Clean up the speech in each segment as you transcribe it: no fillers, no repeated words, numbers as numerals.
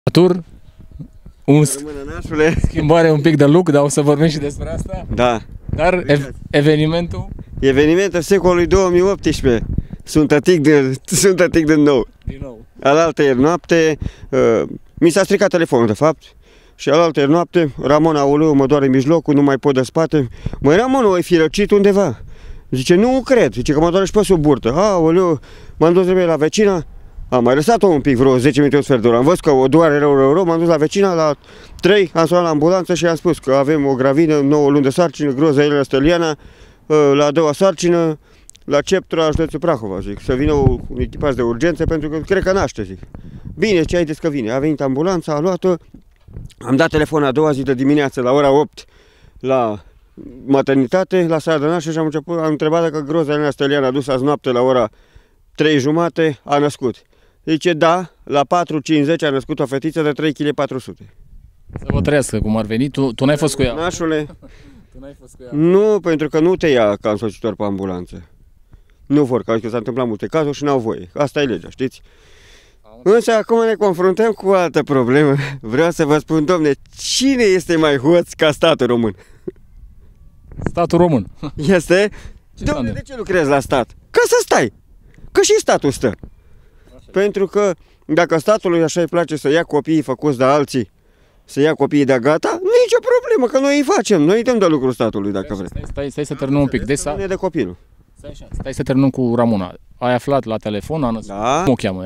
Tur, un schimbare un pic de look, dar o să vorbim și despre asta. Da. Dar evenimentul? Evenimentul secolului 2018. Sunt tătic din nou. Din nou. Alaltă ieri noapte, mi s-a stricat telefonul de fapt. Și alaltă ieri noapte, Ramon, aoleu, mă doare mijlocul, nu mai pot de spate. Măi, Ramon, ai fi răcit undeva? Zice, nu cred, zice că mă doare și pe sub burtă. Aoleu, m-am dus la vecina. Am mai lăsat-o un pic, vreo 10 minute, un sfert de oră. Am văzut că o doare rău, m-am dus la vecina, la 3, am sunat la ambulanță și i-am spus că avem o gravidă, 9 luni de sarcină, groza Elena Steliana, la a doua sarcină, la Ceptura, județul Prahova, zic, să vină un echipaj de urgență, pentru că cred că naște, zic. Bine, ce ai zis că vine? A venit ambulanța, a luat-o, am dat telefon a doua zi de dimineață, la ora 8, la maternitate, la sala de naștere și am întrebat dacă groza Elena Steliana a dus azi noapte la ora 3:30, a născut. Zice, da, la 4:50 a născut o fetiță de 3,4 kg. Să vă trăiască cum ar veni. Tu n-ai fost cu ea? Nașule, Tu n-ai fost cu ea? nu, pentru că nu te ia ca însoțitor pe ambulanță. Nu vor, că s-a întâmplat multe cazuri și n-au voie. Asta e legea, știți? Însă acum ne confruntăm cu o altă problemă. Vreau să vă spun, domne, cine este mai hoț ca statul român? Statul român. Este? Domne, de ce lucrezi la stat? Ca să stai. Că și statul stă. Pentru că dacă statului așa îi place să ia copiii făcuți de alții, să ia copiii de gata, nu e nicio problemă, că noi îi facem. Noi îi dăm de lucru statului, dacă vrem. Stai să terminăm un pic. De copilul. Stai să terminăm cu Ramona. Ai aflat la telefon, a născut. Da. Cum o cheamă?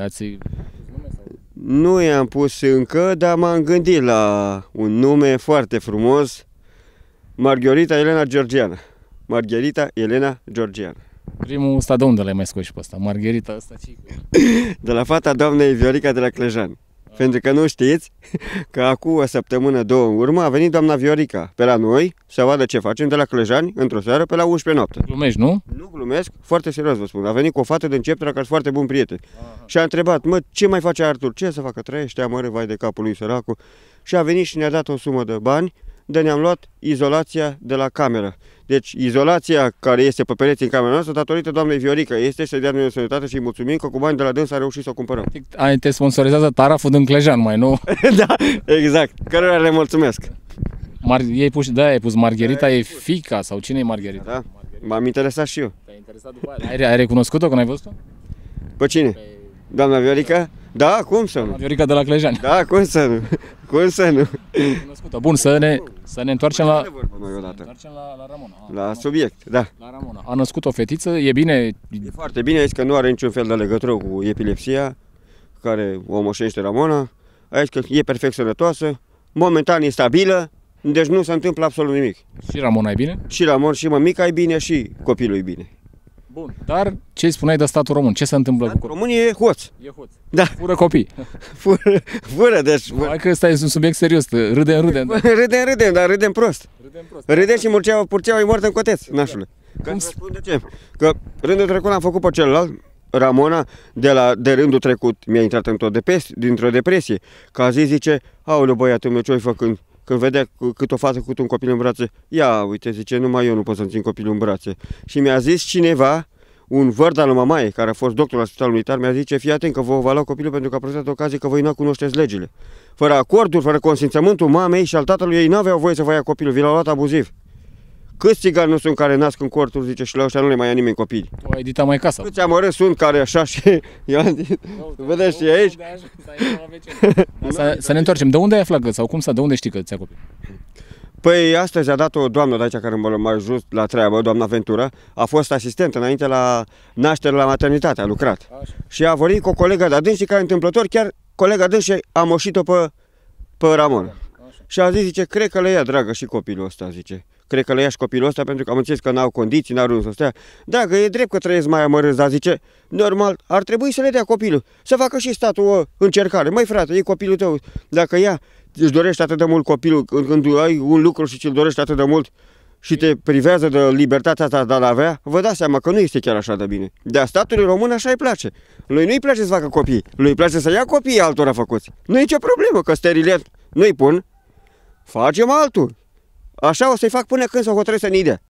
Nu i-am pus încă, dar m-am gândit la un nume foarte frumos. Margherita Elena Georgiana. Margherita Elena Georgiana. Primul ăsta de unde l-ai mai scos și pe ăsta? Margherita ăsta ce? De la fata doamnei Viorica de la Clejan. Pentru că nu știți că acum o săptămână, 2 în urmă, a venit doamna Viorica pe la noi să vadă ce facem de la Clejani într-o seară pe la 11 noapte. Glumești, nu? Nu glumesc, foarte serios vă spun. A venit cu o fată din Ceptura care sunt foarte bun prieten. Și a întrebat, mă, ce mai face Artur? Ce să facă? Trăiește, amără, vai de capul lui săracul. Și a venit și ne-a dat o sumă de bani, de ne-am luat izolația de la cameră. Deci izolația care este pe pereții în camera noastră, datorită doamnei Viorica, este să dea noi sănătate și îi mulțumim că cu bani de la dâns a reușit să o cumpărăm. Te sponsorizează taraful din Clejan, mai nou? Da, exact, cărora le mulțumesc. Ai pus Margherita, e fiica sau cine e Margherita? Da, m-am interesat și eu. Te-ai interesat după aia? Ai recunoscut-o când ai văzut-o? Pe cine? Doamna Viorica? Da, cum să nu? Viorica de la Clejan. Da, cum să nu? Cum să nu? Bun, să ne întoarcem la Ramona. La subiect, da. La Ramona. A născut o fetiță, e bine? E foarte bine, aici că nu are niciun fel de legătură cu epilepsia care o moșește Ramona. Aici că e perfect sănătoasă, momentan e stabilă, deci nu se întâmplă absolut nimic. Și Ramona e bine? Și Ramon și mămica e bine și copilul e bine. Bun, dar ce îi de statul român? Ce se întâmplă cu copii? Românii e hoț. E hoț. Da. Fură copii. Fură, deci... Hai că ăsta e un subiect serios, râdem. Râdem, dar râdem prost. Râdem și purceaua e moartă în coteț, nașule. Cum spun de ce? Că rândul trecut am făcut pe celălalt, Ramona, de rândul trecut mi-a intrat dintr-o depresie. Că a zis, zice, aoleu băiatul meu, ce-o făcând? Când vedea cât o fată cu un copil în brațe, ia uite, zice, numai eu nu pot să-mi țin copilul în brațe. Și mi-a zis cineva, un vărd al mamaie, care a fost doctor la spitalul militar, mi-a zis, fii atent că vă va lua copilul pentru că a prezentat ocazie că voi nu cunoașteți legile. Fără acordul, fără consimțământul mamei și al tatălui, ei n-aveau voie să vă ia copilul, vi l-au luat abuziv. Câți țigani nu sunt care nasc în corturi, zice, și la ăștia nu le mai ia nimeni copii. Tu ai editat mai casa. Câți amărâți sunt care așa și... Vedeți și aici? Să ne întoarcem. De unde ai aflat sau de unde știi că ți-a copil? Păi astăzi a dat o doamnă de aici care m-a ajuns la treabă, doamna Ventura, a fost asistentă înainte la naștere la maternitate, a lucrat. Așa. Și a vorbit cu o colegă de dânsii care întâmplător, chiar colega dânsii a moșit-o pe Ramon. Așa. Și a zis, zice, cred că le ia dragă și copilul ăsta, zice. Cred că le ia și copilul ăsta pentru că am înțeles că n-au condiții, n-au unde să stea. Da, că e drept că trăiesc mai amărâți, dar zice, normal, ar trebui să le dea copilul, să facă și statul o încercare. Măi frate, e copilul tău, dacă își dorește atât de mult copilul, când ai un lucru și ți-l dorești atât de mult și te privează de libertatea asta de a-l avea, vă dați seama că nu este chiar așa de bine. Dar statului român așa îi place. Lui nu-i place să facă copii, lui îi place să ia copiii altora făcuți. Nu e nicio problemă, că sterilet nu-i pun, facem altul. Așa o să-i fac până când s-o hotărăsc să ne dea.